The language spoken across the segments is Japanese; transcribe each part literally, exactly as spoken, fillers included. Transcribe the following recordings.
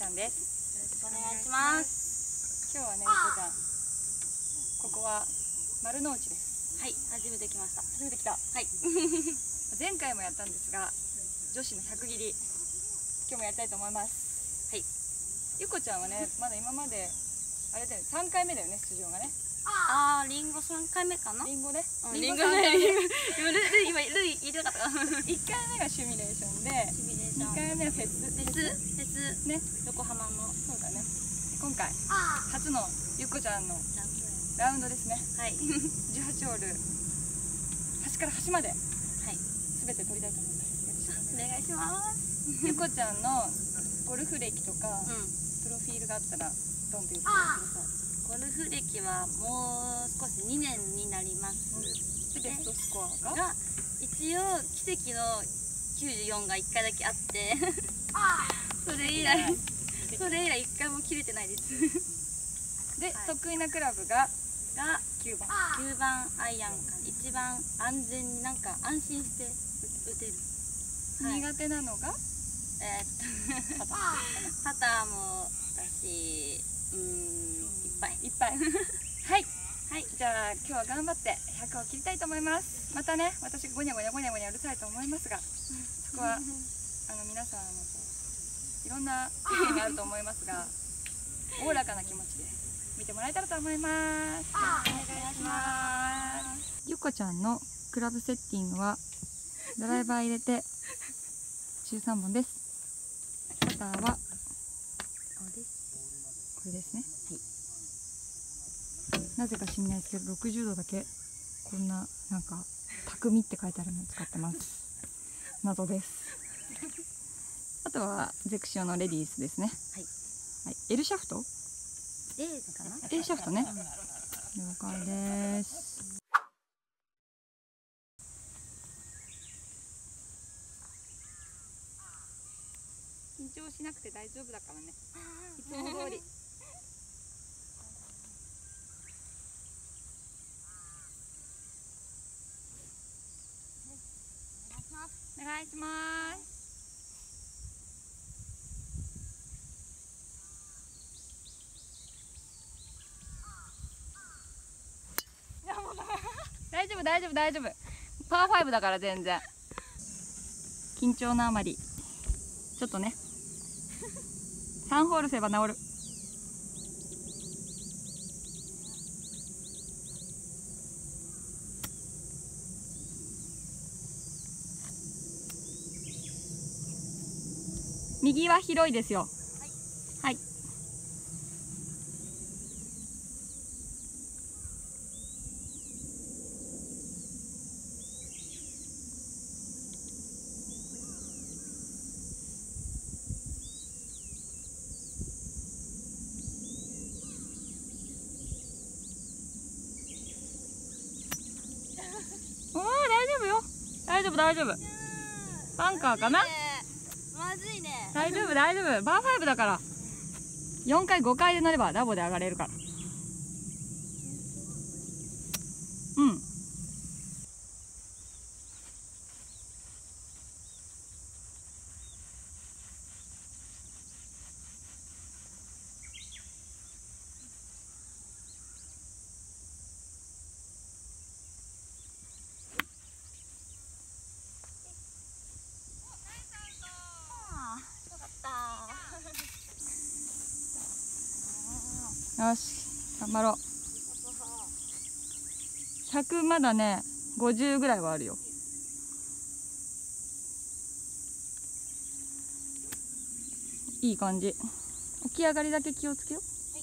ゃんです。 よろしくお願いします。 今日はね、ゆこちゃん、ここは丸の内です。 はい、初めて来ました。 初めて来た。 はい。 前回もやったんですが、女子の百切り、今日もやりたいと思います。はい。ゆこちゃんはね、まだ今まであれだよね、さんかいめだよね、出場がね。 ああ、リンゴさんかいめかな。 リンゴね。 リンゴね。今ルイ今ルイ入れなかったか。 いっかいめがシミュレーションで、にかいめはフェス。 フェスフェスね、横浜の。 そうだね。今回初のゆこちゃんのラウンドですね。はい。じゅうはちホール端から端まですべて取りたいと思います。 お願いします。 ゆこちゃんのゴルフ歴とかプロフィールがあったらどんどん言ってください。 ゴルフ歴はもう少しにねんになります。 でベストスコアがが一応奇跡のきゅうじゅうよんがいっかいだけあってそれ以来それ以来いっかいも切れてないです。 で、得意なクラブががきゅうばんきゅうばんアイアンか。一番安全になんか安心して打てる。 苦手なのがえーっとパターもだし、うーんいっぱいいっぱいはいはい、じゃあ今日は頑張ってひゃくを切りたいと思います。またね、私がゴニャゴニャゴニャゴニャうるさいと思いますが、そこはあの皆さんのこういろんな意見があると思いますが、おおらかな気持ちで見てもらえたらと思います。お願いします。ゆこちゃんのクラブセッティングはドライバー入れてじゅうさんぼんです。パターはこれですね。なぜか知んないですけどろくじゅうどだけこんななんか匠って書いてあるのを使ってます。謎です。あとはゼクシオのレディースですね。はい、はい、L シャフト A かな。 A シャフトね、うん、了解です。緊張しなくて大丈夫だからね、いつも通り。お願いします。大丈夫大丈夫大丈夫。パーファイブだから全然。緊張のあまりちょっとねさんホールすれば治る。右は広いですよ。はい、はい。おお、大丈夫よ。大丈夫大丈夫。バンカーかな。 まずいね。 大丈夫大丈夫。バーファイブだからよんかいごかいで乗ればラボで上がれるから。うん。よし、頑張ろう。ひゃくまだね、ごじゅうぐらいはあるよ。いい感じ。起き上がりだけ気をつけよう。はい、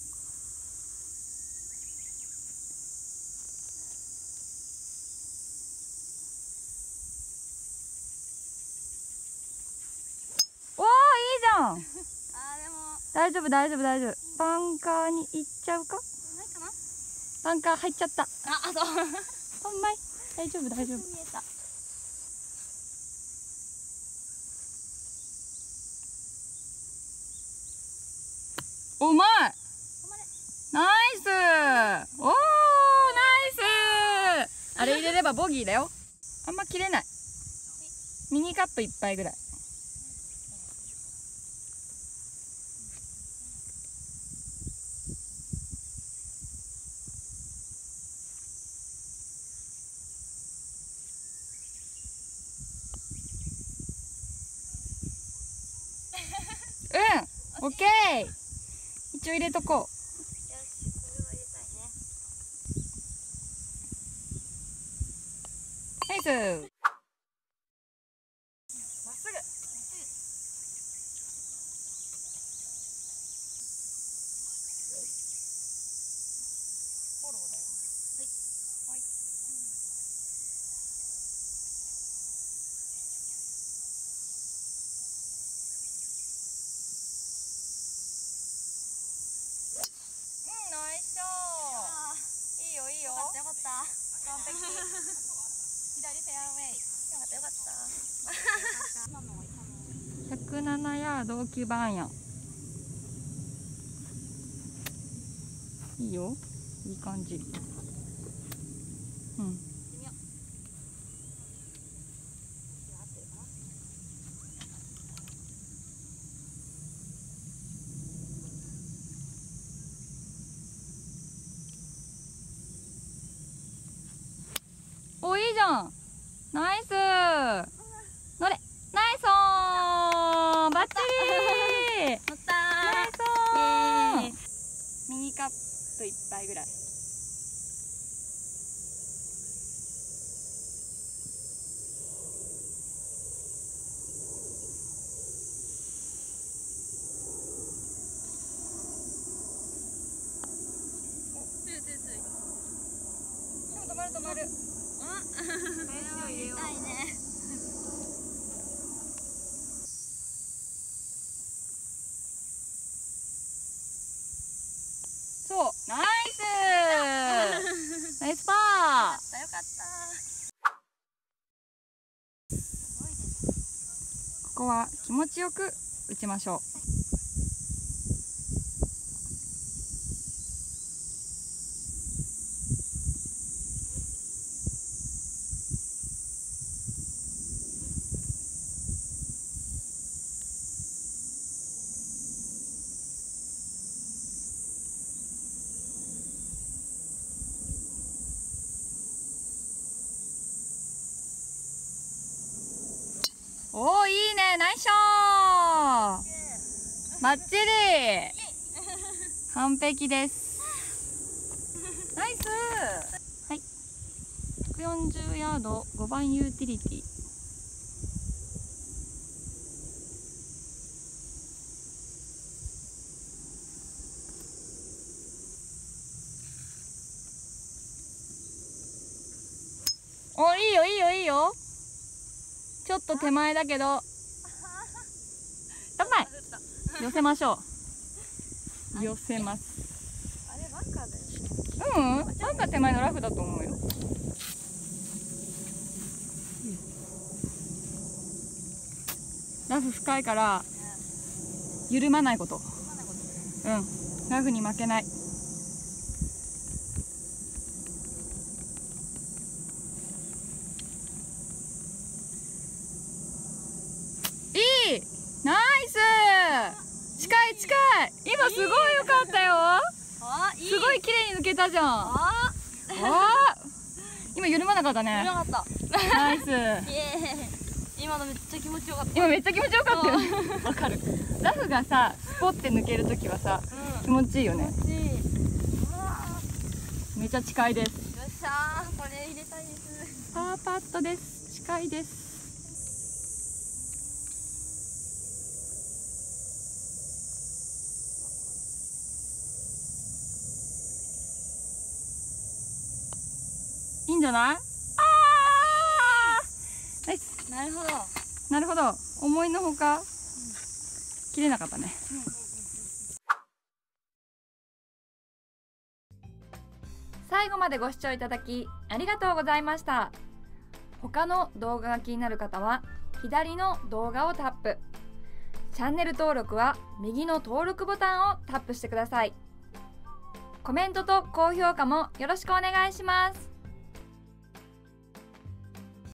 おー、いいじゃん。大丈夫大丈夫大丈夫。バンカーに行っちゃうか。バンカー入っちゃった。あ、あ、そう。ほんまい。大丈夫大丈夫。うまい。ナイス。おお、ナイス。あれ入れればボギーだよ。あんま切れない。ミニカップ一杯ぐらい。 オッケー。一応入れとこう。 よし、これは入れたいね。 ナイス。まっすぐ。フォローだよ。 はいはい。うん、ナイスショあー。いいよいいー、 よ。 よかったよかった。 完璧。左フェアウェイ。 よかったよかった。 ひゃくななヤードきゅうばんアイアン。いいよ、いい感じ。うん。お、いいじゃん。ナイス。乗れ。ナイスオン。バッチリ。 乗ったナイー。イエーイ。 スオン。ミニカップいっぱいぐらい。 ついついつい。 でも止まる止まる。 あ、これは入れたいね。 そう、ナイス。ナイスパー。 よかった。すごいです。 ここは気持ちよく打ちましょう。おー、いいね、ナイスショー。バッチリ。完璧です。ナイス。はい。ひゃくよんじゅうヤードごばんユーティリティ。お、いいよいいよいいよ。ちょっと手前だけど高い。寄せましょう。寄せます。 あれバンカーだよ。 うん、なんか手前のラフだと思うよ。ラフ深いから緩まないこと。うん、ラフに負けない。いい、ナイス。近い近い。今すごい良かったよ。 あ、いい。 すごい綺麗に抜けたじゃん。 ああー、今緩まなかったね。 よかった。 ナイス。 イエーイ。今のめっちゃ気持ちよかった。 今めっちゃ気持ちよかったよ。わかる。ラフがさ、スポって抜けるときはさ、 うん、 気持ちいいよね。 気持ちいい。 めっちゃ近いです。 よっしゃー、これ入れたいです。 パーパットです。近いです。いいんじゃない？あー、ナイス。 なるほど。 なるほど。思いのほか、うん、切れなかったね。うん、最後までご視聴いただきありがとうございました。他の動画が気になる方は左の動画をタップ。チャンネル登録は右の登録ボタンをタップしてください。コメントと高評価もよろしくお願いします。